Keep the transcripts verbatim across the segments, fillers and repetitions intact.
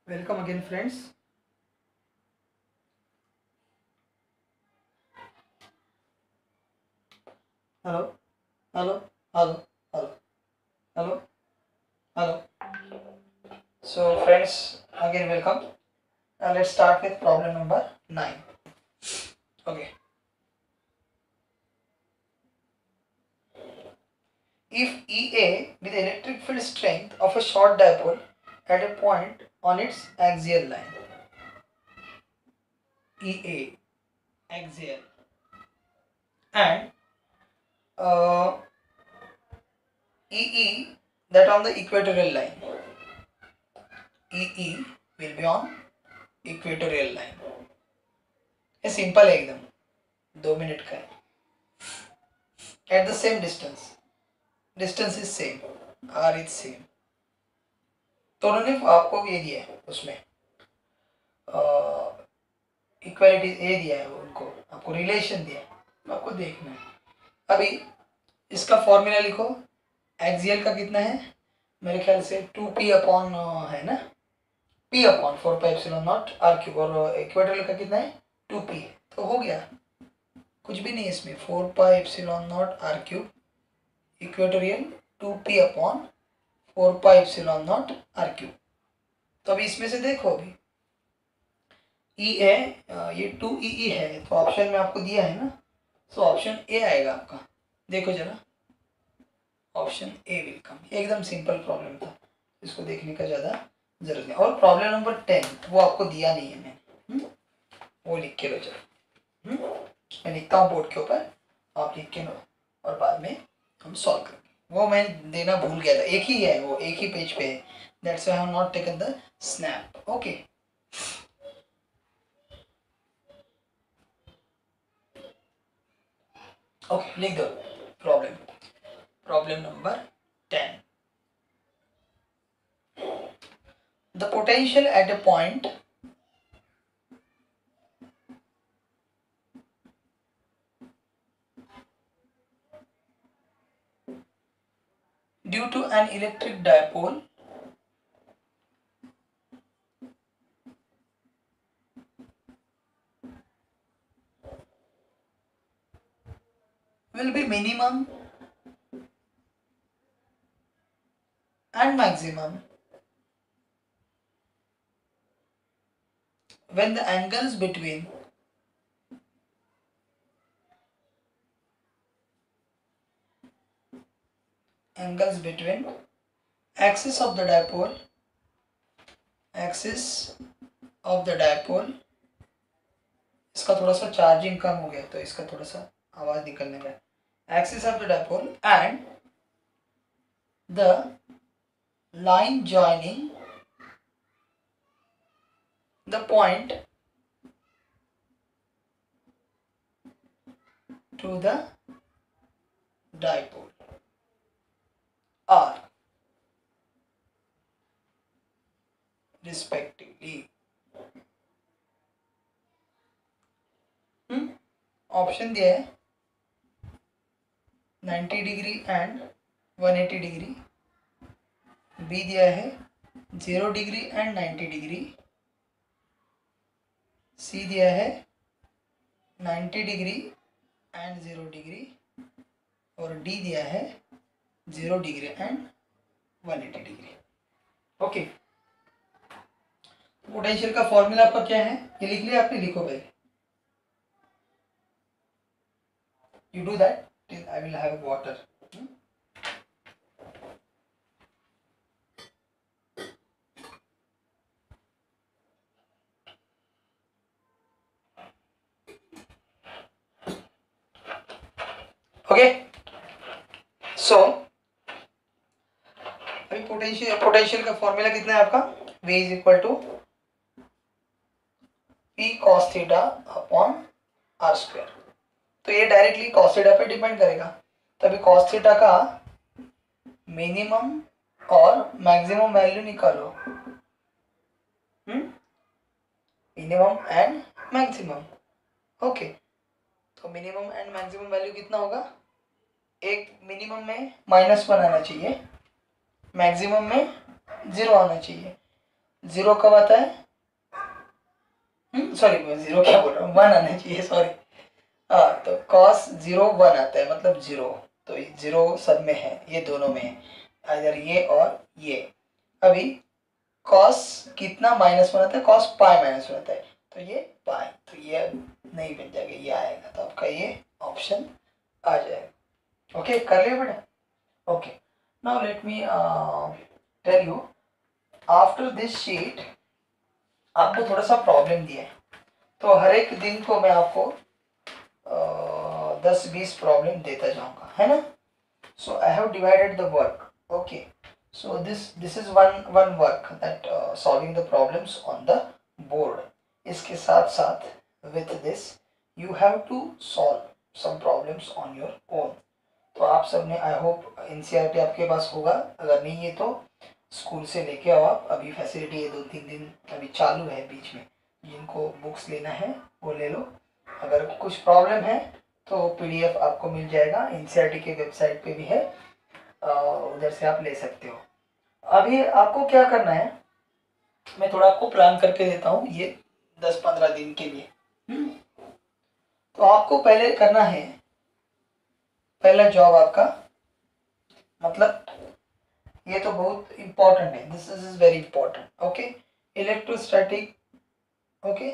Welcome again, friends. Hello, hello, hello, hello, hello, hello. So, friends, again, welcome. Now, let's start with problem number nine. Okay. If E A with electric field strength of a short dipole at a point on its axial line, E A axial, and uh, E E that on the equatorial line, E E will be on equatorial line. ये simple है एकदम, दो minute का है. At the same distance, distance is same, r is same. तो उन्होंने आपको ये दिया है, उसमें इक्वालिटी ए दिया है, उनको आपको रिलेशन दिया है, आपको देखना है. अभी इसका फॉर्मूला लिखो. एक्सियल का कितना है, मेरे ख्याल से टू पी अपॉन है ना, P upon four pi epsilon naught R cube, और इक्वेटोरियल का कितना है, टू पी. तो हो गया, कुछ भी नहीं है इसमें. Four pi epsilon naught R cube equatorial to P upon four pi epsilon naught R cube. तो अभी इसमें से देखो, अभी ई है, ये टू ई ई है, तो ऑप्शन में आपको दिया है ना, तो ऑप्शन ए आएगा आपका. देखो जरा, ऑप्शन ए विल कम. एकदम सिंपल प्रॉब्लम था, इसको देखने का ज़्यादा जरूरत नहीं. और प्रॉब्लम नंबर टेन वो आपको दिया नहीं है मैंने, वो लिख के लो जरा. मैं लिखता हूँ बोर्ड के ऊपर, आप लिख के लो, और बाद में हम सॉल्व करेंगे. वो मैं देना भूल गया था, एक ही है वो, एक ही पेज पे है. That's why I have not taken the snap. Okay, okay, लिख दो problem. Problem number ten. The potential at a point due to an electric dipole will be minimum and maximum when the angles between angles between axis of the dipole axis of the dipole. इसका थोड़ा सा charging कम हो गया, तो इसका थोड़ा सा आवाज निकलने का. Axis of the dipole and the line joining the point to the dipole are respectively. hmm? Option दिया है ninety degree and one eighty degree. B दिया है zero degree and ninety degree. C दिया है ninety degree and zero degree. और D दिया है zero degree and one eighty degree. Okay, potential का फॉर्मूला आपका क्या है, ये लिख लिया आपने. लिखो भाई, you do that till I will have water. hmm? Okay, so अभी पोटेंशियल पोटेंशियल का फॉर्मूला कितना है आपका, V is equal to P cos theta upon R square. तो ये डायरेक्टली cos थीटा पे डिपेंड करेगा. तभी cos थीटा का मिनिमम और मैक्सिमम वैल्यू निकालो. Minimum and maximum. ओके, तो मिनिमम एंड मैक्सिमम वैल्यू कितना होगा, एक मिनिमम में माइनस वन आना चाहिए, मैक्सिमम में जीरो आना चाहिए. जीरो कब आता है? सॉरी मैं जीरो क्या बोल रहा हूँ, वन आना चाहिए, सॉरी। हाँ तो कॉस जीरो वन आता है, मतलब जीरो। तो जीरो सब में है, ये दोनों में है, इधर ये और ये। अभी कॉस कितना माइनस वन आता है? कॉस पाई माइनस वन आता है, तो ये पाई, तो ये नहीं बन जाएगा, ये आएगा, तो आपका ये ऑप्शन आ जाएगा। ओके कर लिया बेटा? Okay now let me tell you, after this sheet आपको थोड़ा सा प्रॉब्लम दिया है, तो हर एक दिन को मैं आपको दस बीस प्रॉब्लम देता जाऊंगा, है ना? So I have divided the work, okay. So this this is one one work that solving the problems on the board. इसके साथ साथ with this you have to solve some problems on your own. तो आप सब ने, I hope NCERT आपके पास होगा, अगर नहीं है तो स्कूल से लेके आओ आप, अभी फैसिलिटी है, दो तीन दिन अभी चालू है बीच में, जिनको बुक्स लेना है वो ले लो। अगर कुछ प्रॉब्लम है तो पीडीएफ आपको मिल जाएगा, एनसीईआरटी के वेबसाइट पे भी है, उधर से आप ले सकते हो। अभी आपको क्या करना है, मैं थोड़ा आपको प्लान करके देता हूँ ये दस पंद्रह दिन के लिए। हम्म, तो आपको पहले करना है, पहला जॉब आपका, मतलब ये तो बहुत इंपॉर्टेंट है, this is very important, okay. Electrostatic, okay,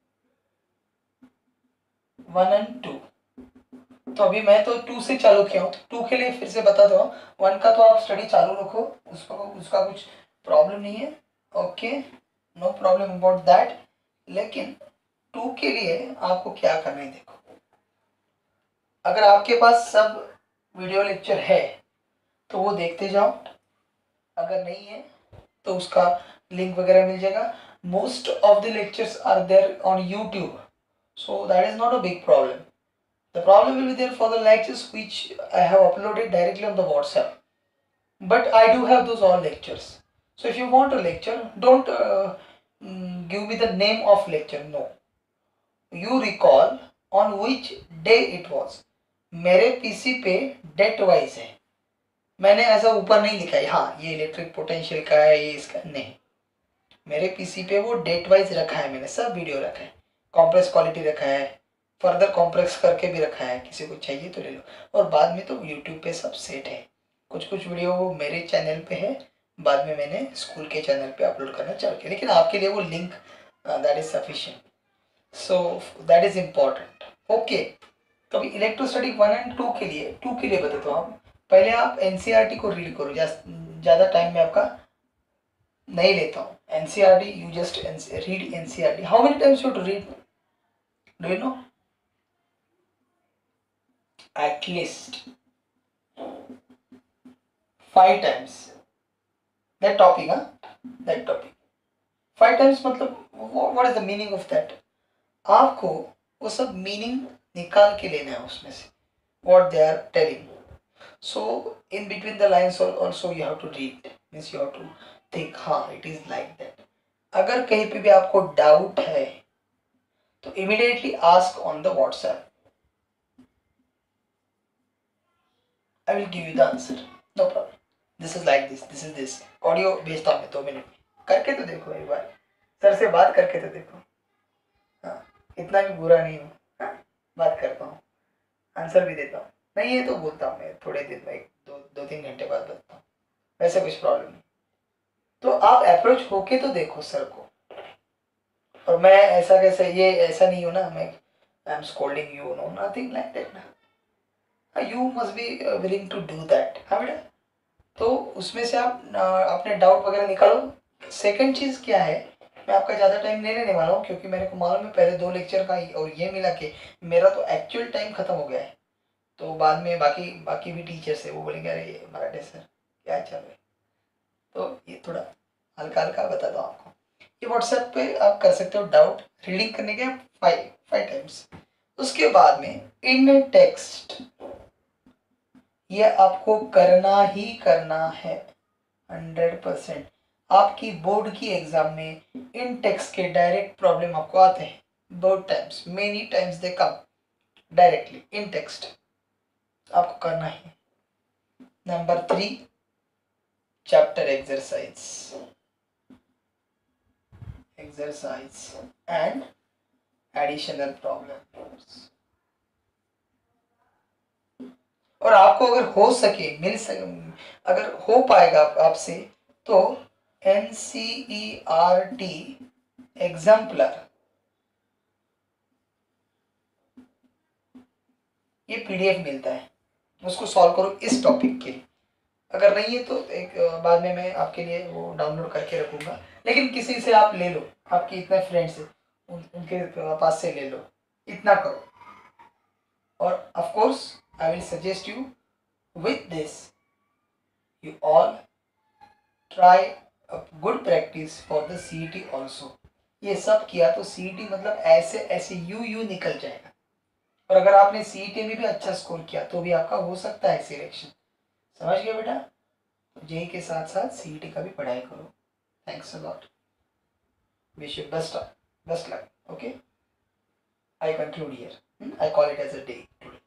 one and two. तो अभी मैं तो टू से चालू किया हूँ, तो टू के लिए फिर से बता दो, वन का तो आप स्टडी चालू रखो, उसको उसका कुछ प्रॉब्लम नहीं है, okay, no problem about that. लेकिन टू के लिए आपको क्या करना है, देखो, अगर आपके पास सब वीडियो लेक्चर है तो वो देखते जाओ, अगर नहीं है तो उसका लिंक वगैरह मिल जाएगा। Most of the lectures are there on YouTube, so that is not a big problem. The problem will be there for the lectures which I have uploaded directly on the WhatsApp, but I do have those all lectures. So if you want a lecture, don't uh, mm, give me the name of lecture, no, you recall on which day it was. मेरे PC पे date wise है, मैंने ऐसा ऊपर नहीं लिखा है हाँ ये इलेक्ट्रिक पोटेंशियल का है, ये इसका नहीं, मेरे पीसी पे वो डेट वाइज रखा है, मैंने सब वीडियो रखा है, कॉम्प्लेक्स क्वालिटी रखा है, फर्दर कॉम्प्लेक्स करके भी रखा है, किसी को चाहिए तो ले लो। और बाद में तो यूट्यूब पे सब सेट है, कुछ कुछ वीडियो वो मेरे चैनल पे है, बाद में मैंने स्कूल के चैनल पे अपलोड करना चालू किया, लेकिन आपके लिए वो link that is sufficient, so that is important, okay. तो अभी इलेक्ट्रोस्टैटिक वन एंड टू के लिए, टू के लिए बताता हूँ, पहले आप एनसीईआरटी को रीड करो, ज़्यादा टाइम में आपका नहीं लेता हूँ। NCERT you just read NCERT, how many times you to read, do you know? At least five times that topic, huh? That topic five times, मतलब what is the meaning of that? आपको वो सब meaning निकाल के लेना है उसमें से, what they are telling. So in between the lines also you have to read, means you have to think, हाँ it is like that. अगर कहीं पे भी आपको डाउट है तो immediately ask on the WhatsApp, I will give you the answer, no problem. This is like this, this is this. Audio भेजता हूँ मैं दो मिनट में, करके तो देखो एक बार, सर से बात करके तो देखो, हाँ इतना भी बुरा नहीं हूँ, हाँ बात करता हूँ, आंसर भी देता हूँ, नहीं है तो बोलता हूँ मैं थोड़े दिन में, दो दो तीन घंटे बाद बताता हूँ, वैसे कुछ प्रॉब्लम नहीं। तो आप अप्रोच होके तो देखो सर को, और मैं ऐसा कैसे, ये ऐसा नहीं हूँ ना मैं I am scolding you, no nothing like that ना, you must be willing to do that, हाँ बेटा। तो उसमें से आप अपने डाउट वगैरह निकालो। सेकंड चीज़ क्या है, मैं आपका ज़्यादा टाइम नहीं लेने वाला हूँ, क्योंकि मेरे को मालूम है पहले दो लेक्चर का ही और ये मिला के मेरा तो एक्चुअल टाइम ख़त्म हो गया है, तो बाद में बाकी बाकी भी टीचर्स है वो बोलेंगे अरे मराठे सर क्या चल रहा है, तो ये थोड़ा हल्का हल्का बताता हूँ आपको। ये व्हाट्सएप पे आप कर सकते हो डाउट, रीडिंग करने के फाइव फाइव टाइम्स। उसके बाद में इन टेक्स्ट ये आपको करना ही करना है हंड्रेड परसेंट। आपकी बोर्ड की एग्जाम में इन टेक्स्ट के डायरेक्ट प्रॉब्लम आपको आते हैं, बहुत times, many times they come directly in text, आपको करना है। Number three, chapter exercise, exercise and additional problems. और आपको अगर हो सके मिल सके अगर हो पाएगा आपसे तो N C E R T exemplar ये पीडीएफ मिलता है, उसको सॉल्व करो इस टॉपिक के लिए। अगर नहीं है तो एक बाद में मैं आपके लिए वो डाउनलोड करके रखूँगा, लेकिन किसी से आप ले लो, आपके इतने फ्रेंड्स हैं उन, उनके पास से ले लो, इतना करो। और of course I will suggest you with this you all try a good practice for the C E T also. ये सब किया तो सी ई टी मतलब ऐसे ऐसे यू यू निकल जाएगा। और अगर आपने सी ई टी में भी अच्छा स्कोर किया तो भी आपका हो सकता है सिलेक्शन। समझ गए बेटा? जेई के साथ साथ सीईटी का भी पढ़ाई करो। Thanks a lot, wish you best best luck. Okay, I conclude here, I call it as a day today.